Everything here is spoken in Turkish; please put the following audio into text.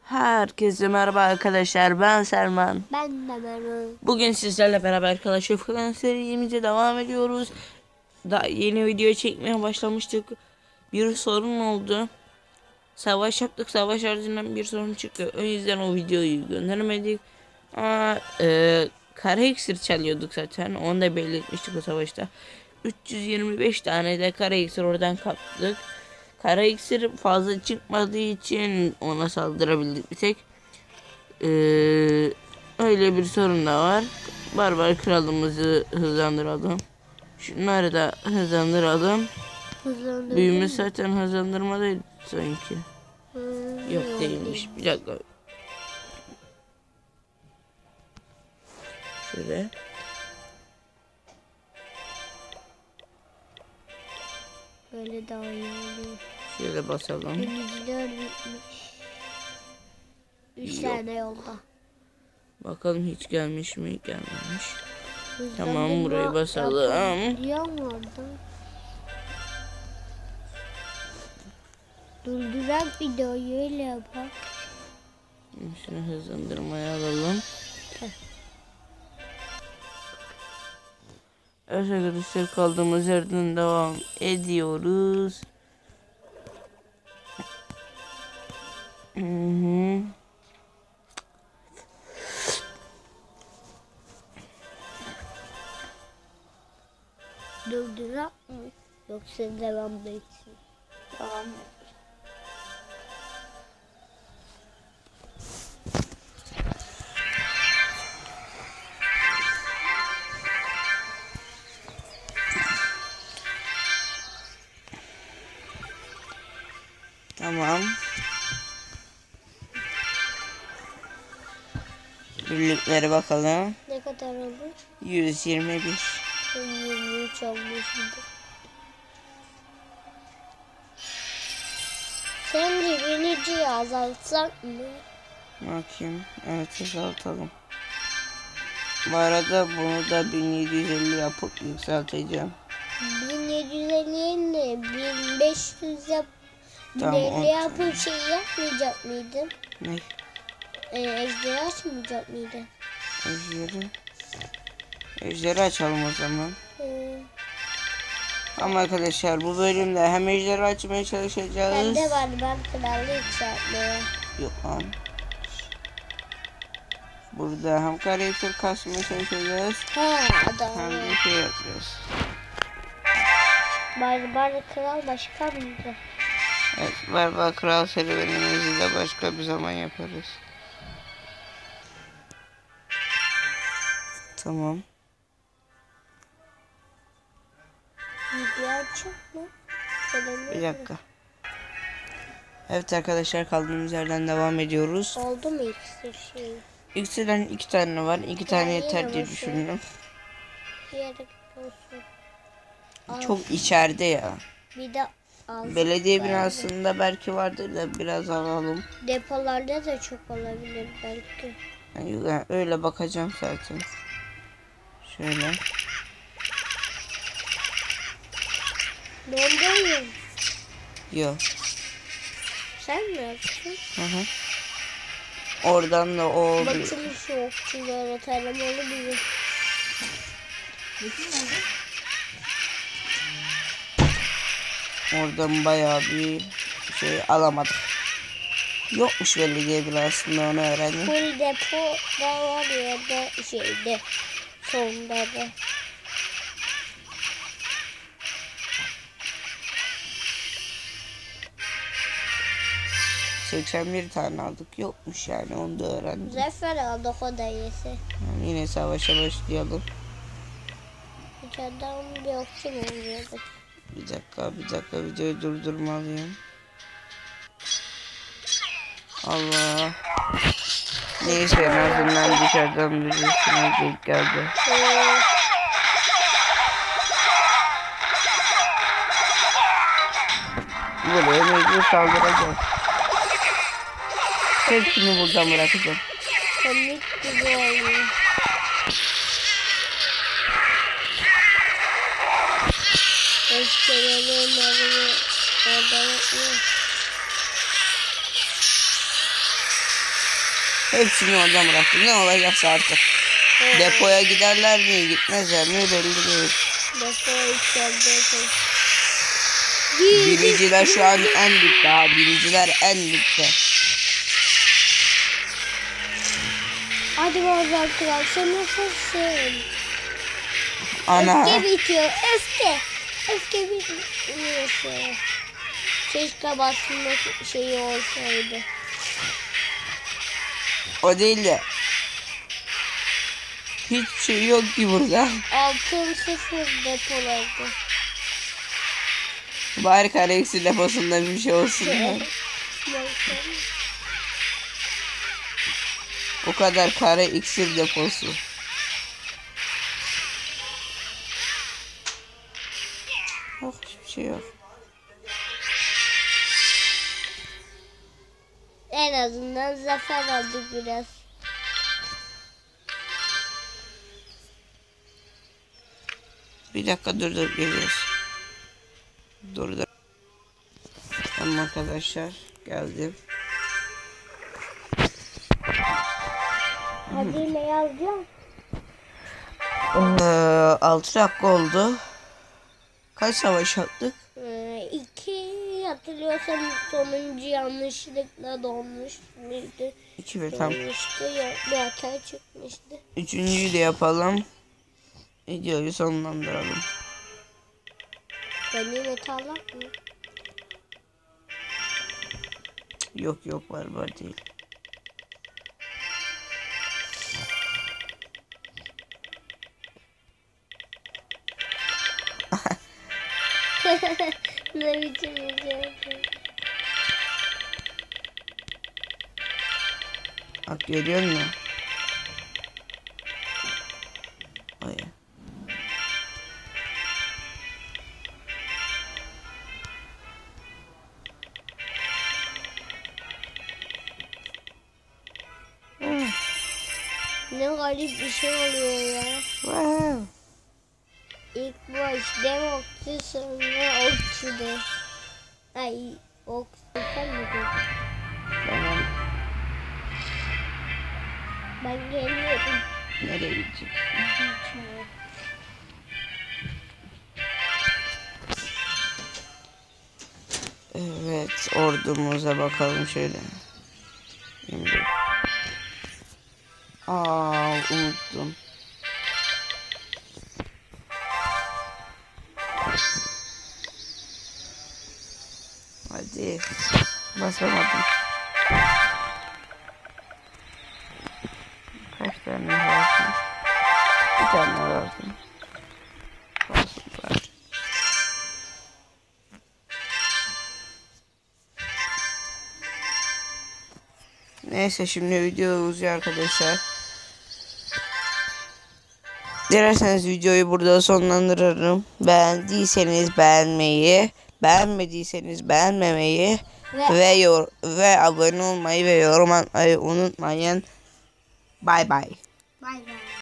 Herkese merhaba arkadaşlar, ben Selman. Ben de Merve. Bugün sizlerle beraber Clash of Clans serimize devam ediyoruz. Daha yeni video çekmeye başlamıştık. Bir sorun oldu. Savaş yaptık, savaş ardından bir sorun çıktı. O yüzden o videoyu göndermedik. Ama kara iksir çalıyorduk zaten. Onu da belirtmiştik o savaşta. 325 tane de kara iksir oradan kaptık. Kara iksir fazla çıkmadığı için ona saldırabildik bir tek. Öyle bir sorun da var. Barbar kralımızı hızlandıralım. Şunları da hızlandıralım. Büyümü zaten hızlandırma değil sanki. Yok değilmiş. Bir dakika. Şöyle. Böyle daha iyi oluyor. Şöyle basalım. Denizler bitmiş. 3 tane yolda. Bakalım hiç gelmiş mi? Gelmemiş. Tamam, burayı basalım. Diyor mu orada? Durdurak videoyu öyle yapar. Şunu hızlandırmaya alalım. Evet arkadaşlar, kaldığımız yerden devam ediyoruz. Durdurak mı? Yoksa devam da etsin. Tamam. Tamam. Birliklere bakalım. Ne kadar oldu? 121. 23 olmuş şimdi. Sence biniciyi azaltsak mı? Bakayım. Evet, azaltalım. Bu arada bunu da 1750 yapıp yükselteceğim. 1750 ile 1500 yap. Tamam, 1050 yapıp şey yapmayacak mıydın? Ne? Ejderi açmayacak mıydın? Ejderi açalım o zaman. Ee, Ama arkadaşlar, bu bölümde hem ejderi açmaya çalışacağız. Bende var, ben kralı yükseltmeye. Yok lan. Burada hem karakter kasmaya çalışacağız. Adam. Hem de şey yapacağız. Barbar kral başka mıydı? Evet, Barbar Kral serüvenimizi de başka bir zaman yaparız. Tamam. Video açık mı? Bir dakika. Evet arkadaşlar, kaldığımız yerden devam ediyoruz. Oldu mu iksir şey? İkisinden 2 tane var. 2 tane yine yeter diye nasıl? düşündüm. Bir yere olsun. Al. Çok içeride ya. Bir de al. Belediye binasında belki vardır da biraz alalım. Depolarda da çok olabilir belki. Yani öyle bakacağım zaten. Şöyle. Dondurmuyor. Yok. Sen mi yaptın? Hı. Oradan da o oluyor. Bakın şu okçulara taramalı bir. Oradan bayağı bir şey alamadık. Yokmuş belediye binasında, onu öğrendim. Full depo da var ya da şeyde. Sonunda da. ...81 tane aldık. Yokmuş yani, onu da öğrendim. Zafer aldık o da yese. Yani yine savaşa başlayalım. İçeriden bir okçu mu oluyordu? Bir dakika videoyu durdurmalıyım. Allah. Neyse, en azından dışarıdan birisine denk geldi. Buraya mecbur saldıracağız. Hepsini buradan bırakacağım. Komik gibi oluyor. Eşkelerin orada yapıyor. Hepsini orada bıraktım. Ne olacaksa artık. Depoya giderler mi gitmezler mi belli değil. Depoya içeride. Biniciler şu an en dipte ha. Biniciler en dipte. Hadi bazen kral sen nasılsın? Ana. Öfke bitiyor. Öfke bitmiyor. Keşke basma şeyi olsaydı. O değil de. Hiçbir şey yok ki burada. Altın sıfır depolarda. Bari kare eksi deposunda bir şey olsun. Ya. O kadar kare iksir deposu. Yok hiçbir şey yok. En azından zafer aldık biraz. Bir dakika dur geliyoruz. Dur. Tamam arkadaşlar geldim. Hadi ne yazacağım? 6 dakika oldu. Kaç savaş yaptık? 2 hatırlıyorsam sonuncu yanlışlıkla dolmuş muydu? 2 mi tam. Dolmuştu ya bir hata çıkmıştı. Üçüncüyü de yapalım. Videoyu sonlandıralım. Ganimet alak mı? Yok var değil. Ne biçim video? Bak görüyor musun? Ay. Ne garip bir şey oluyor ya. Wow. İlk baş dev okçu sonra okçu de. Ay okçu sen mi dedin? Tamam. Ben geliyorum. Nereye gidecek? Evet ordumuza bakalım şöyle. Şimdi. Unuttum. Hadi. Basamadım. Kaç tane lazım? Bir tane lazım. Olsun bari. Neyse şimdi video uzuyor arkadaşlar. Dilerseniz videoyu burada sonlandırırım. Beğendiyseniz beğenmeyi, beğenmediyseniz beğenmemeyi ve abone olmayı ve yorum atmayı unutmayın. Bye bye. Bay bay.